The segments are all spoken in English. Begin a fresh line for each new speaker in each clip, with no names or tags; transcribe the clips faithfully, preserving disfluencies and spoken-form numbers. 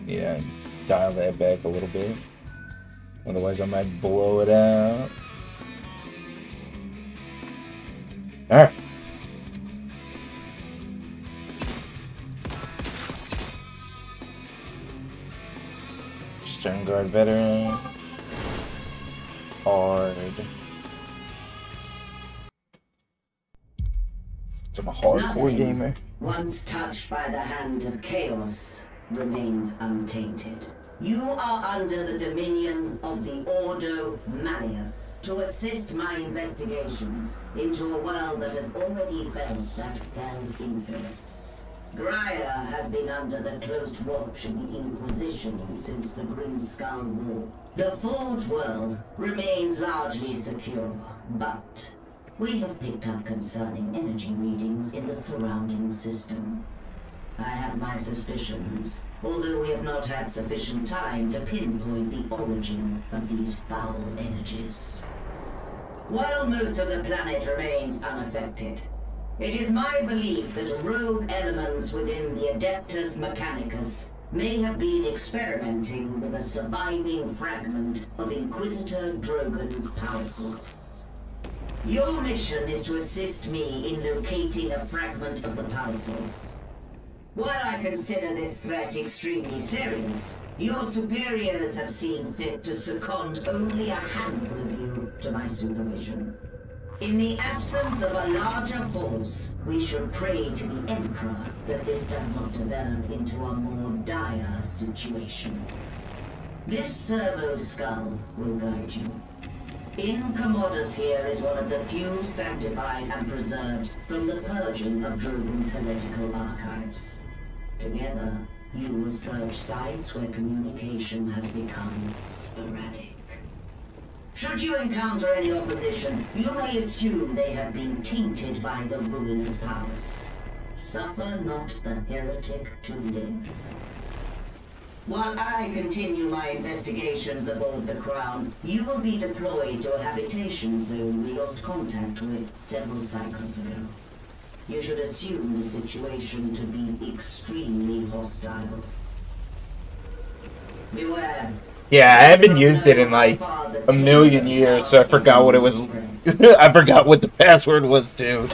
Yeah, dial that back a little bit. Otherwise, I might blow it out. Alright. Stern Guard veteran. Hard. I'm a hardcore
Nothing,
gamer.
Once touched by the hand of chaos, remains untainted. You are under the dominion of the Ordo Malleus to assist my investigations into a world that has already felt that fell influence. Graia has been under the close watch of the Inquisition since the Grim Skull War. The Forge world remains largely secure, but we have picked up concerning energy readings in the surrounding system. I have my suspicions, although we have not had sufficient time to pinpoint the origin of these foul energies. While most of the planet remains unaffected, it is my belief that rogue elements within the Adeptus Mechanicus may have been experimenting with a surviving fragment of Inquisitor Drogon's power source. Your mission is to assist me in locating a fragment of the power source. While I consider this threat extremely serious, your superiors have seen fit to second only a handful of you to my supervision. In the absence of a larger force, we should pray to the Emperor that this does not develop into a more dire situation. This servo skull will guide you. In Commodus here is one of the few sanctified and preserved from the purging of Drogon's heretical archives. Together, you will search sites where communication has become sporadic. Should you encounter any opposition, you may assume they have been tainted by the ruinous powers. Suffer not the heretic to live. While I continue my investigations aboard the Crown, you will be deployed to a habitation zone we lost contact with several cycles ago. You should assume the situation to be extremely hostile. Beware.
Yeah, I haven't used it in like a million years, so I forgot what it was. I forgot what the password was too.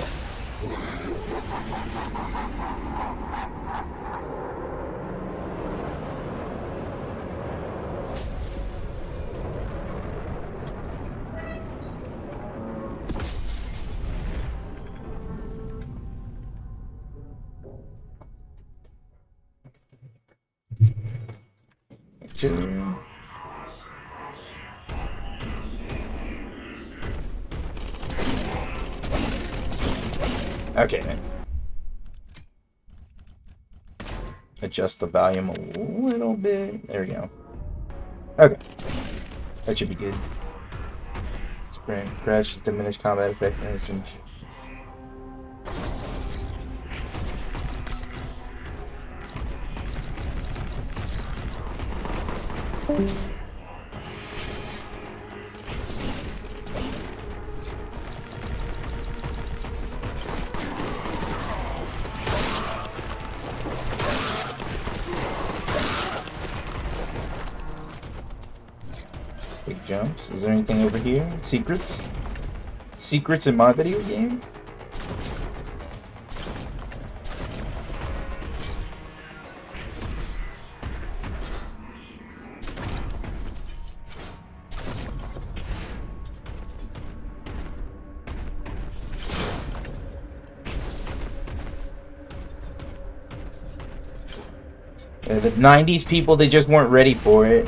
Two. Okay. Adjust the volume a little bit. There we go. Okay. That should be good. Sprint, crash, diminish combat effect, and big jumps. Is there anything over here? Secrets? Secrets in my video game? Uh, the nineties people, they just weren't ready for it.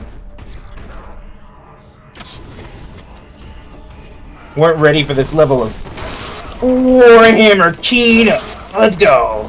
Weren't ready for this level of Warhammer Kino. Let's go.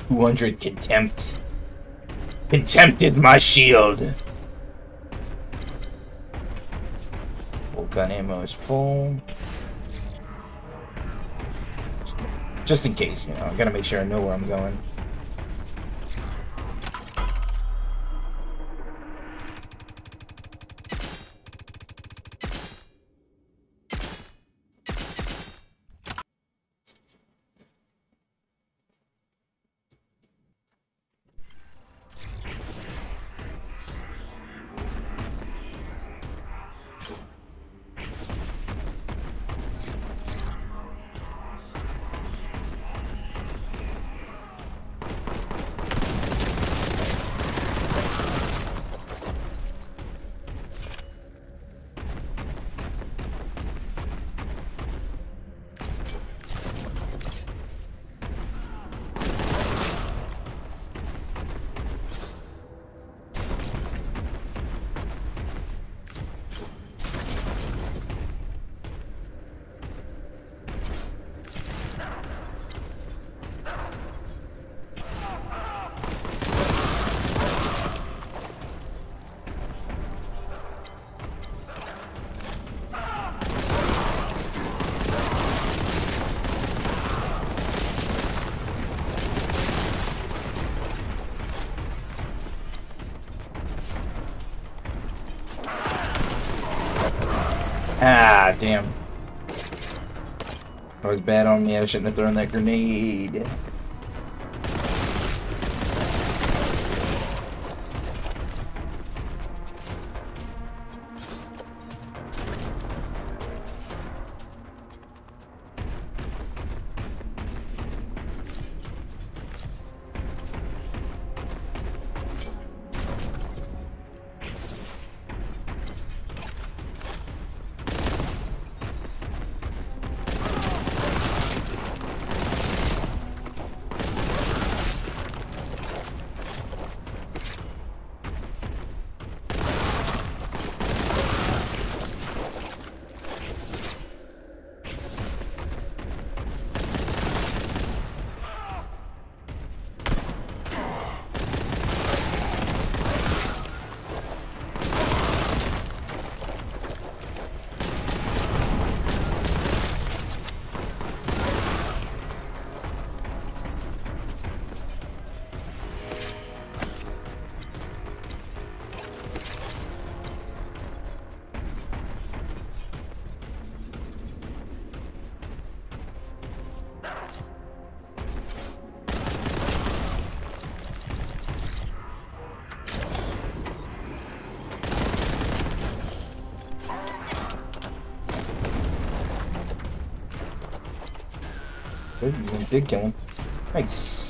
two hundred contempt. Contempt is my shield. Bolt gun ammo is full. Just in case, you know, I gotta make sure I know where I'm going. Ah, damn. That was bad on me. I shouldn't have thrown that grenade. Good, you did kill him. Nice.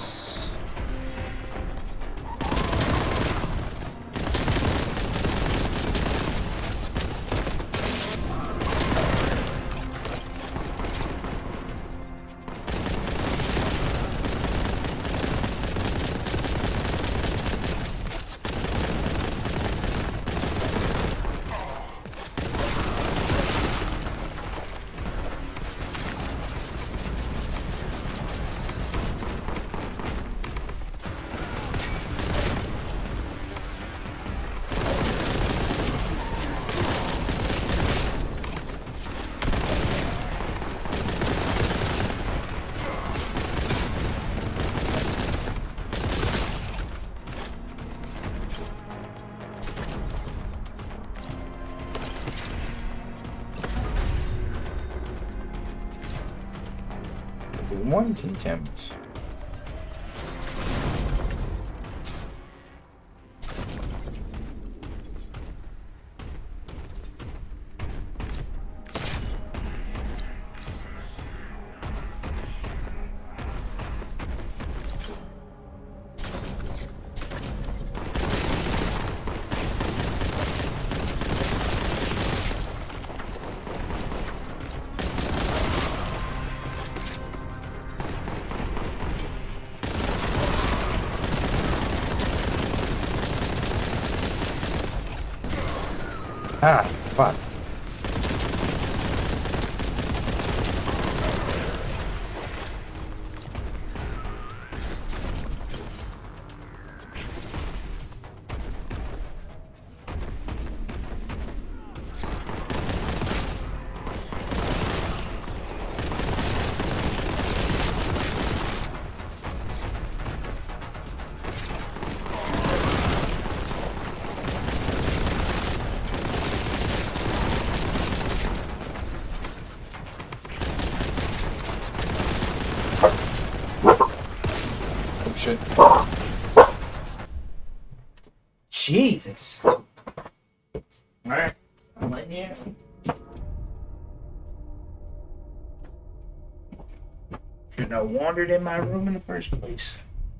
One contempt. Ah, fuck. Jesus. Alright. I'm letting you. Shouldn't have wandered in my room in the first place.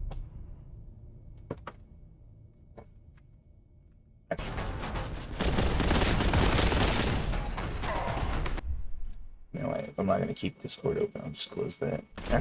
You know what? If I'm not going to keep Discord open, I'll just close that. Okay.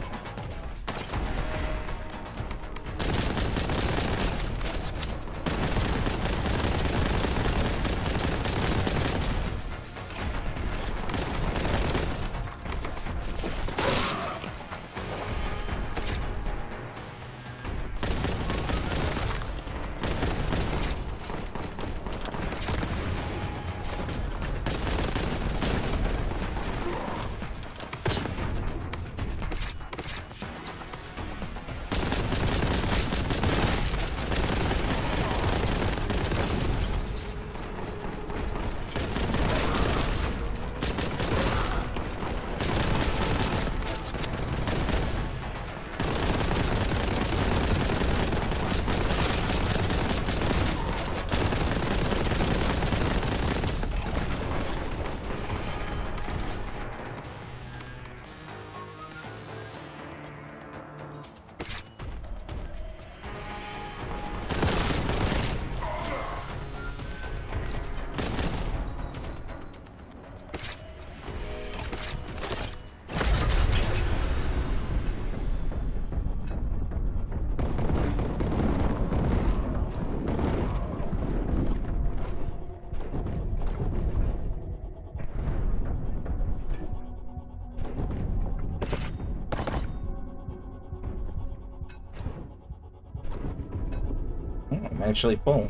I'm actually full.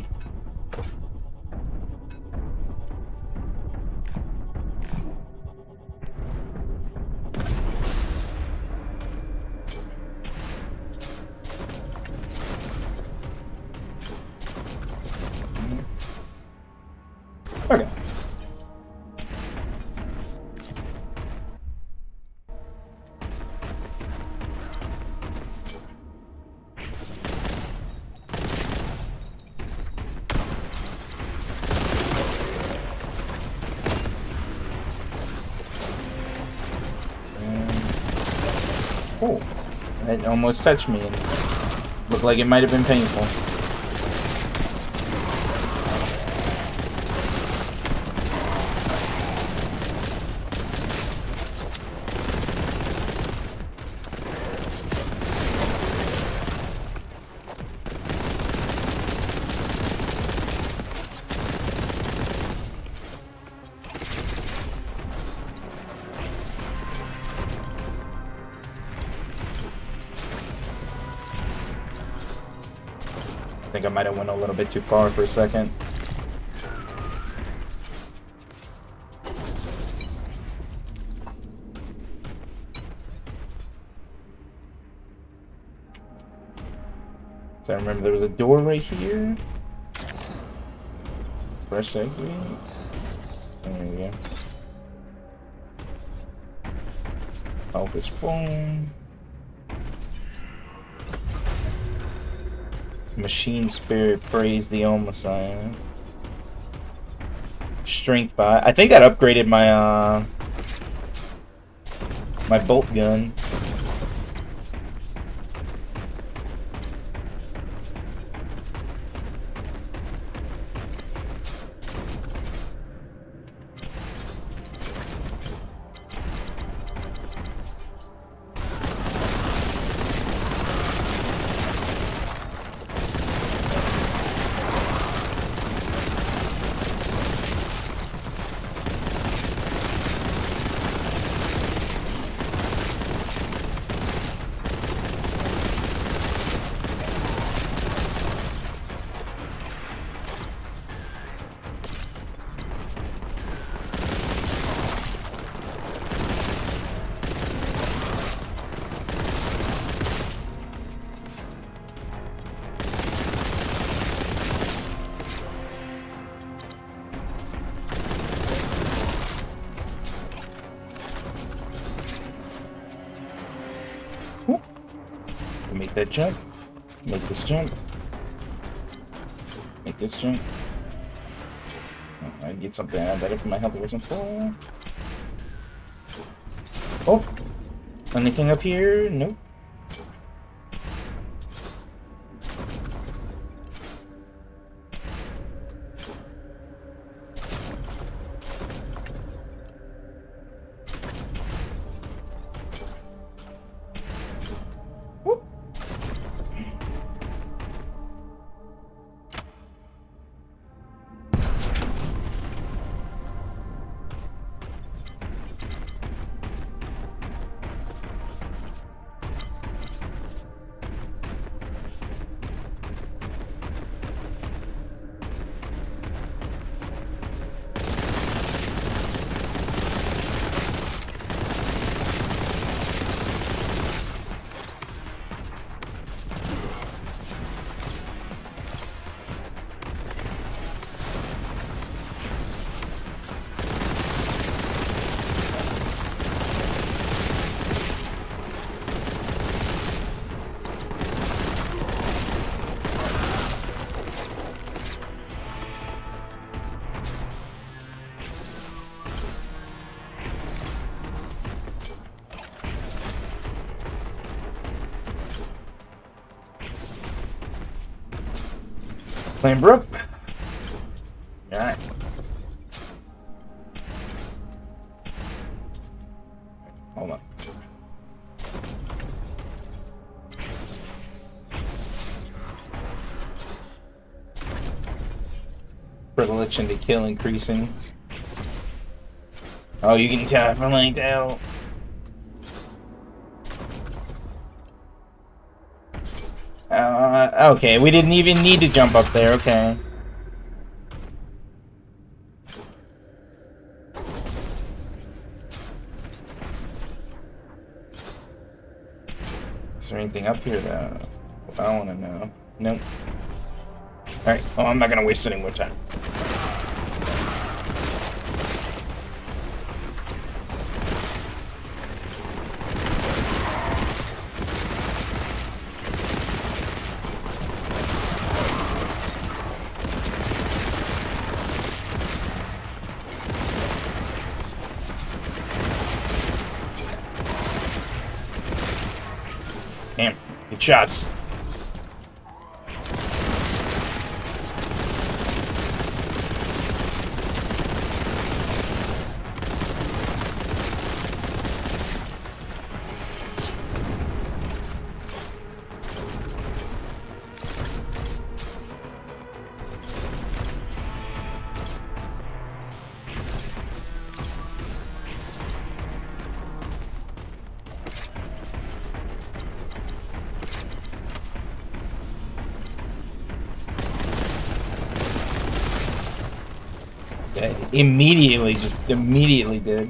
Okay. Oh, it almost touched me and looked like it might have been painful. I think I might have went a little bit too far for a second. So I remember there was a door right here. Fresh exit. There we go. Focus phone. Machine Spirit, praise the Old Messiah. Strength five. I think that upgraded my uh my bolt gun. Make that jump. Make this jump. Make this jump. Oh, I get something out better for my health wasn't full. Oh! Anything up here? Nope. Flame Brook. Alright. Hold on. Predilection to kill increasing. Oh, you can definitely tell. Uh, okay, we didn't even need to jump up there, okay. Is there anything up here though? I don't want to know. Nope. Alright, well, I'm not going to waste any more time. Damn, good shots. Immediately, just immediately did.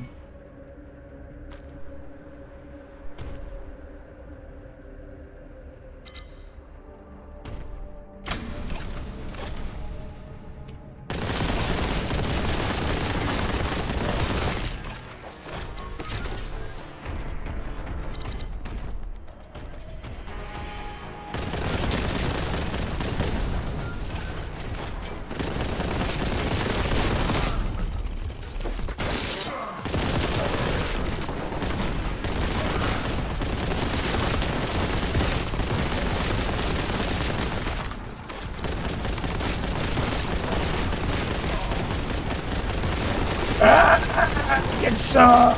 Ah, get some!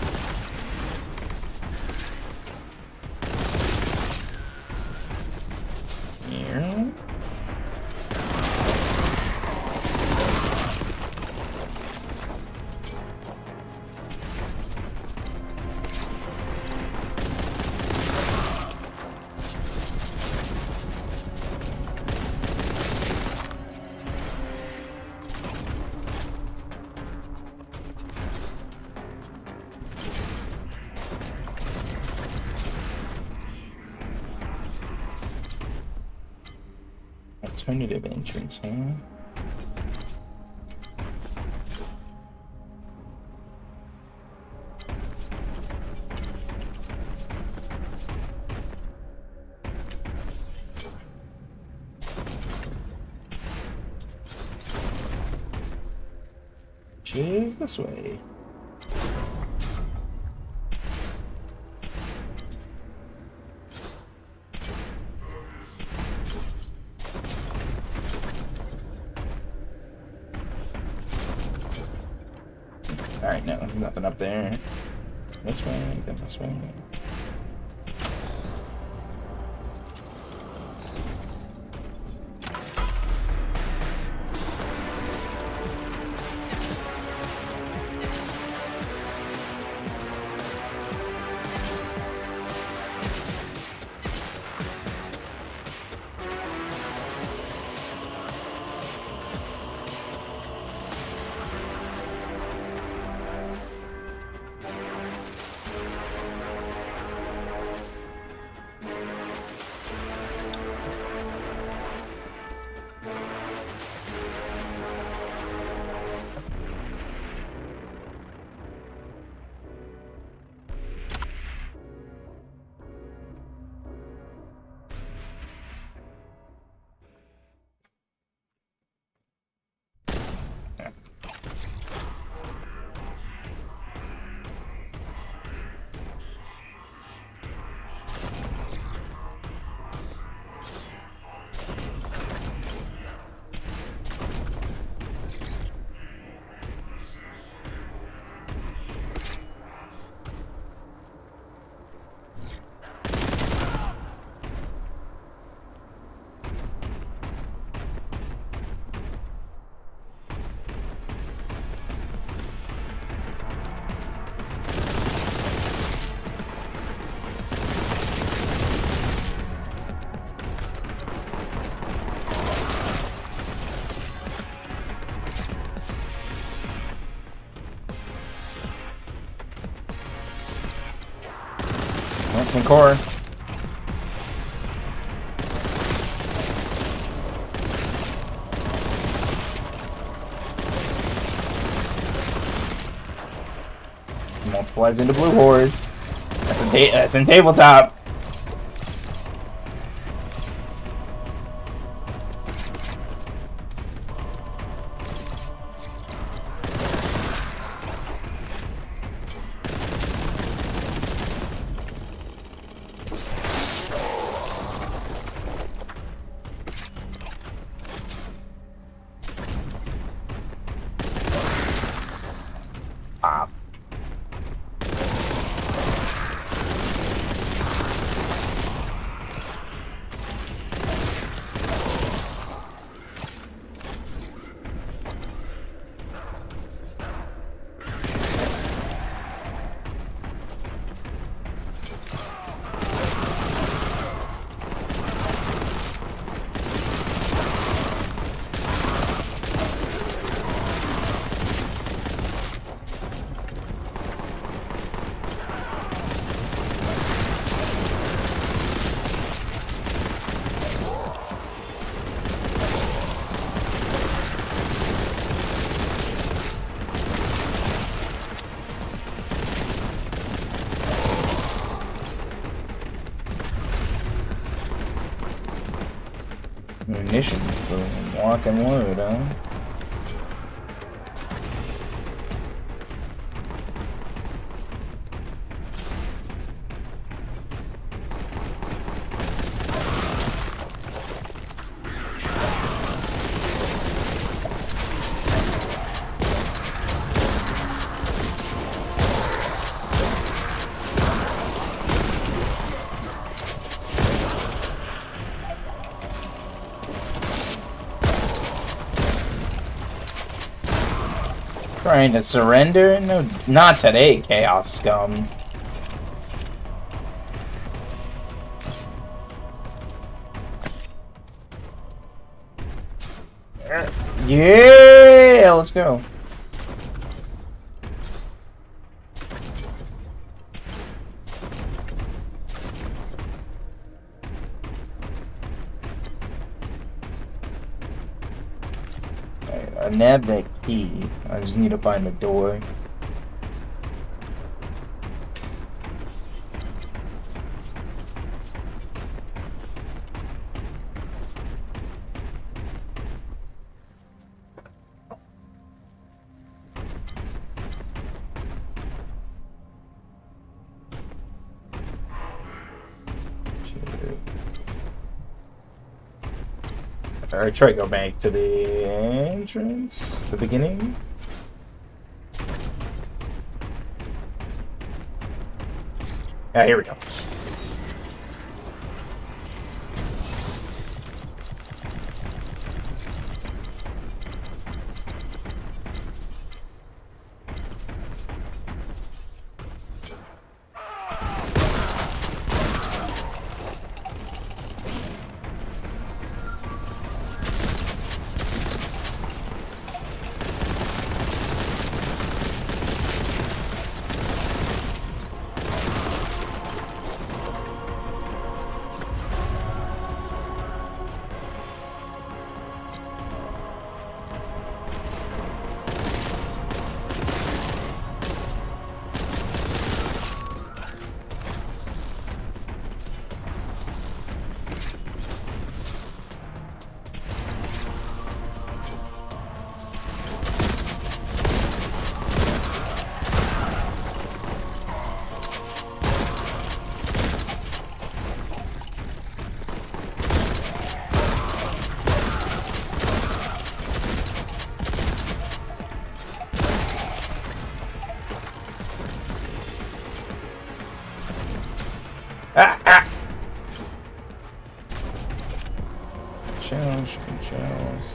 Here. Alternative entrance, huh? Which is this way. Alright, no, nothing up there. This way, then this way. Molten core. Multiplies into blue horse. That's in, ta that's in tabletop. Ah. Munition for walk and load, huh? Trying to surrender? No, not today, Chaos Scum. Yeah, let's go. I nabbed that key. I just need to find the door. Or try to go back to the entrance, the beginning. Ah, here we go. Ah, ah! Challenge, challenge.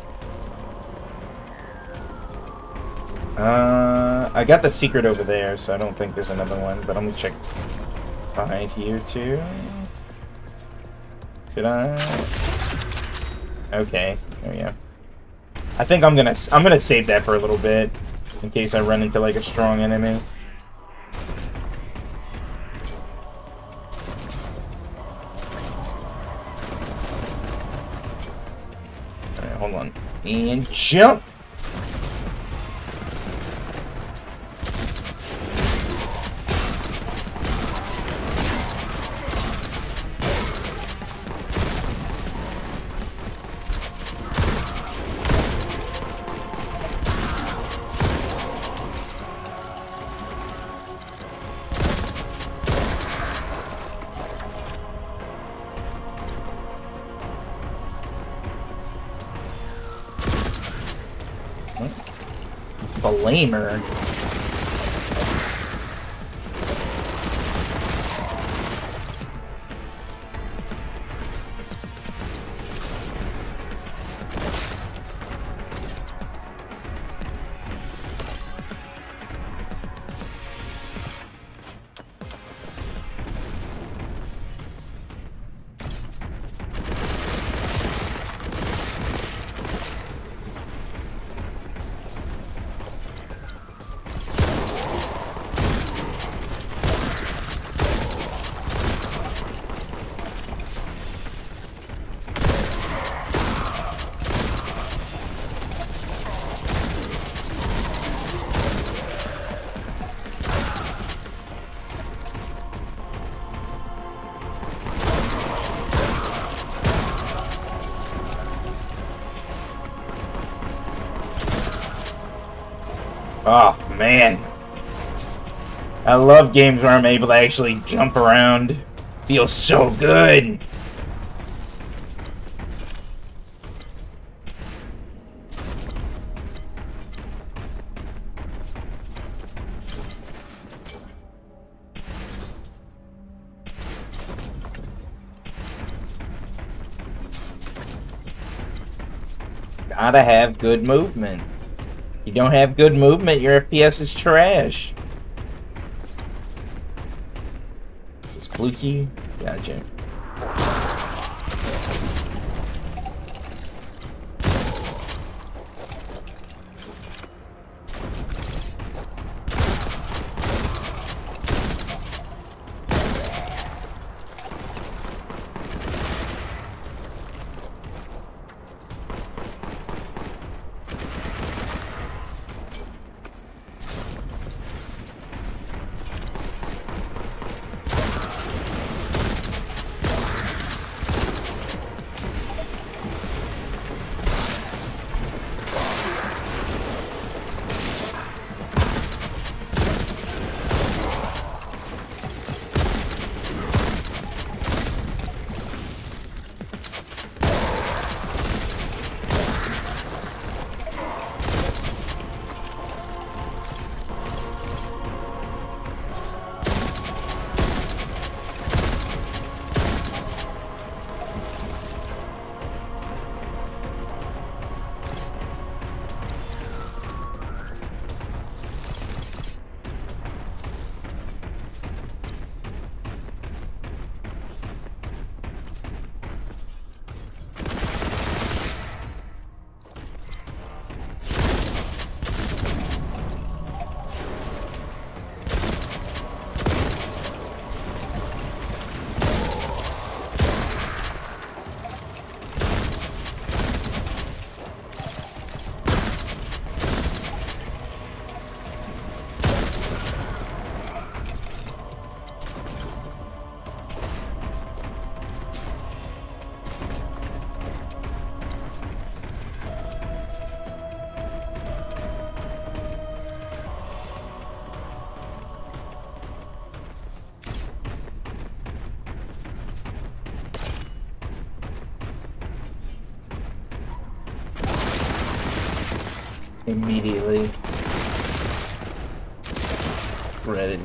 Uh, I got the secret over there, so I don't think there's another one, but I'm gonna check behind here too. Did I? Okay, there we go. I think I'm gonna I'm gonna save that for a little bit in case I run into like a strong enemy. Alright, hold on. And jump! Blamer. Oh, man. I love games where I'm able to actually jump around. Feels so good. Gotta have good movement. You don't have good movement, your F P S is trash. This is Fluky. Gotcha. Immediately. Ready.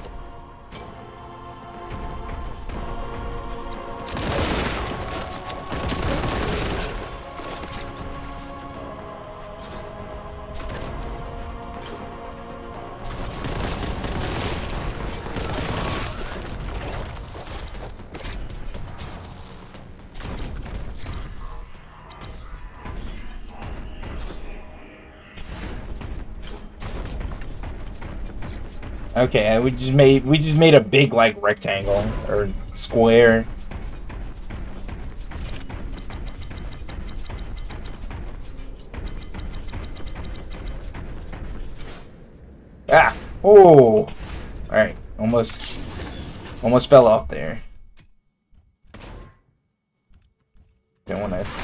Okay, we just made we just made a big like rectangle or square. Ah! Oh! All right, almost almost fell off there. Don't want to.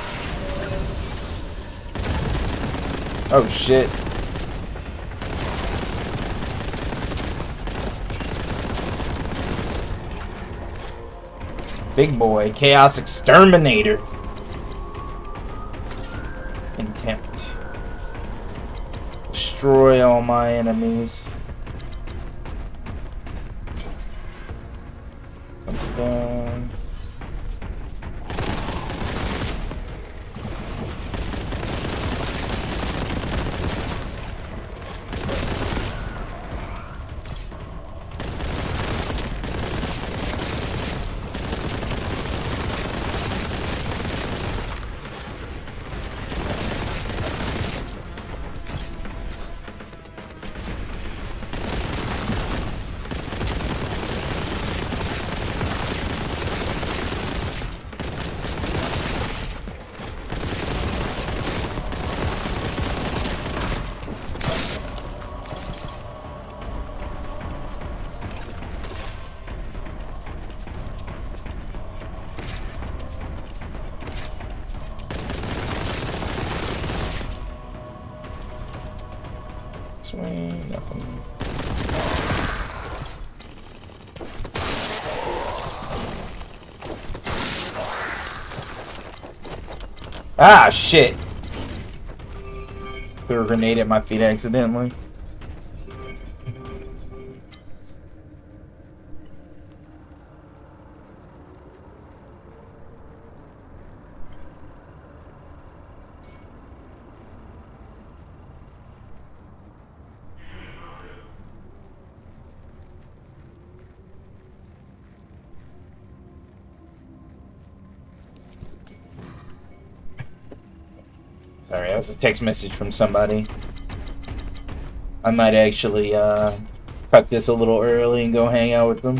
Oh shit! Big boy, Chaos Exterminator. Contempt. Destroy all my enemies. Come down. Swing, nothing. Ah, shit! Threw a grenade at my feet accidentally. Sorry, that was a text message from somebody. I might actually uh, cut this a little early and go hang out with them.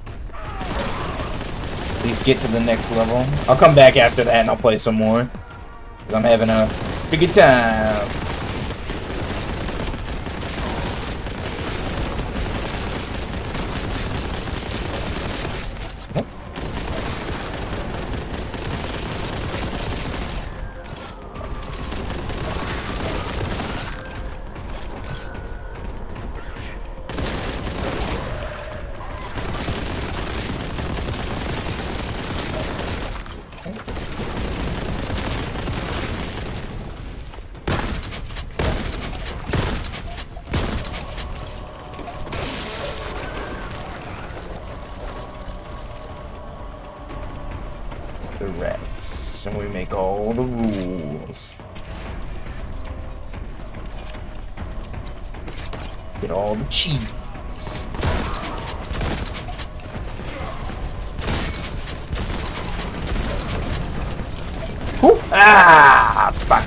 At least get to the next level. I'll come back after that and I'll play some more. Because I'm having a pretty good time. The rats, and we make all the rules. Get all the cheese. Ooh. Ah, fuck.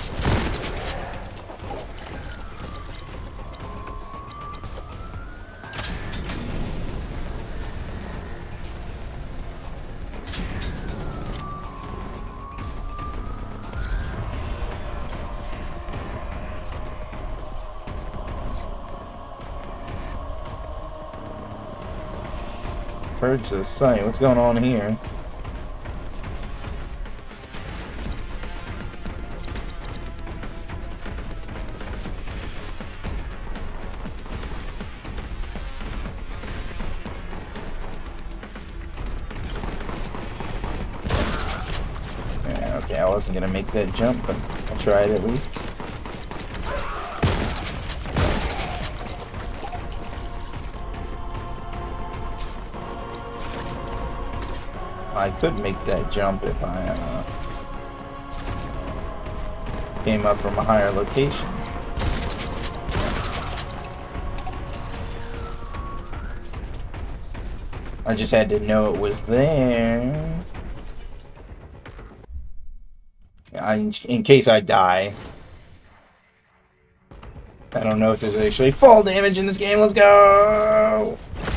Purge the site. What's going on here? Yeah, okay, I wasn't gonna make that jump, but I'll try it at least. I could make that jump if I uh, came up from a higher location. I just had to know it was there. I, in case I die. I don't know if there's actually fall damage in this game. Let's go!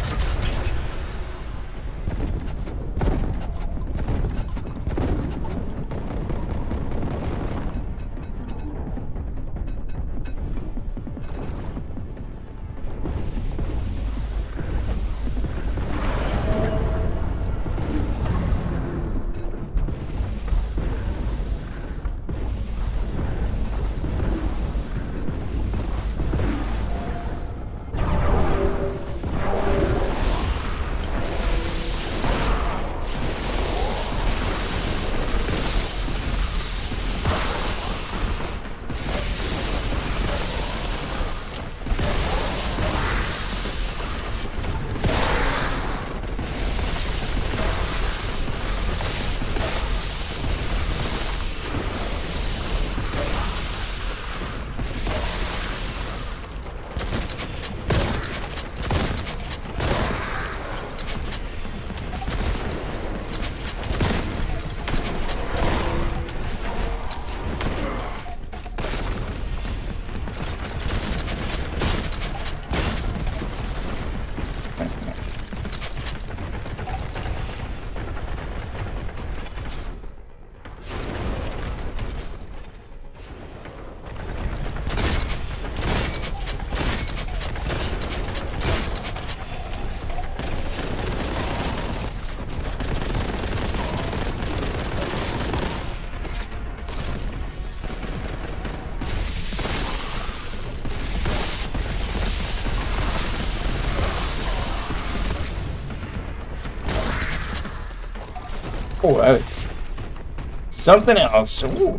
Oh, that was something else. Ooh.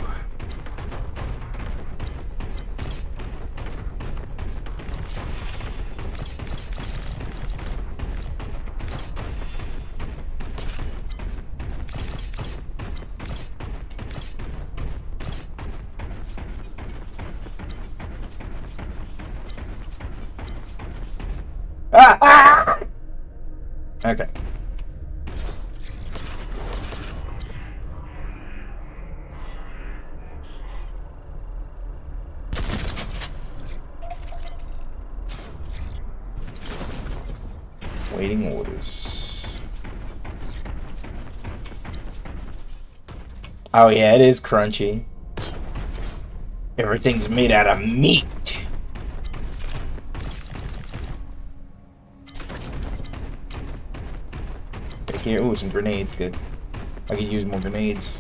Ah, ah! Okay. Waiting orders. Oh yeah, it is crunchy. Everything's made out of meat. Right here, ooh, some grenades, good. I could use more grenades.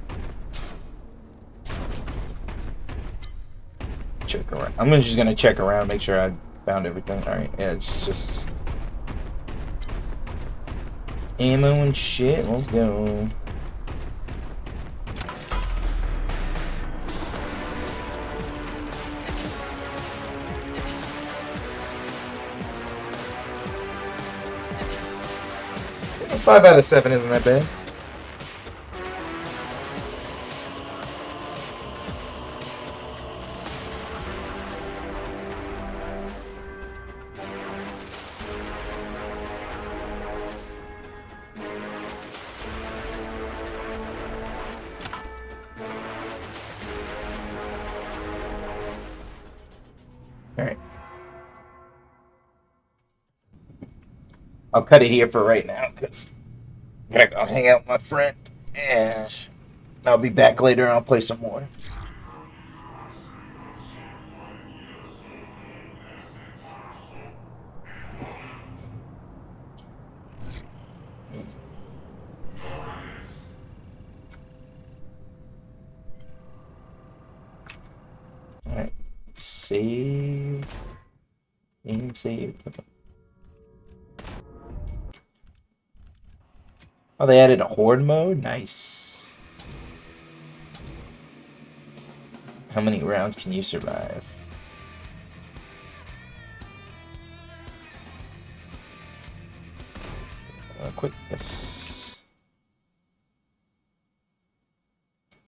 Check around. I'm just gonna check around, make sure I found everything. Alright, yeah, it's just ammo and shit. Let's go. Five out of seven isn't that bad. Alright. I'll cut it here for right now because I gotta go hang out with my friend. And I'll be back later and I'll play some more. Alright. Save. Game save. Oh, they added a horde mode? Nice. How many rounds can you survive? Uh, quick, yes.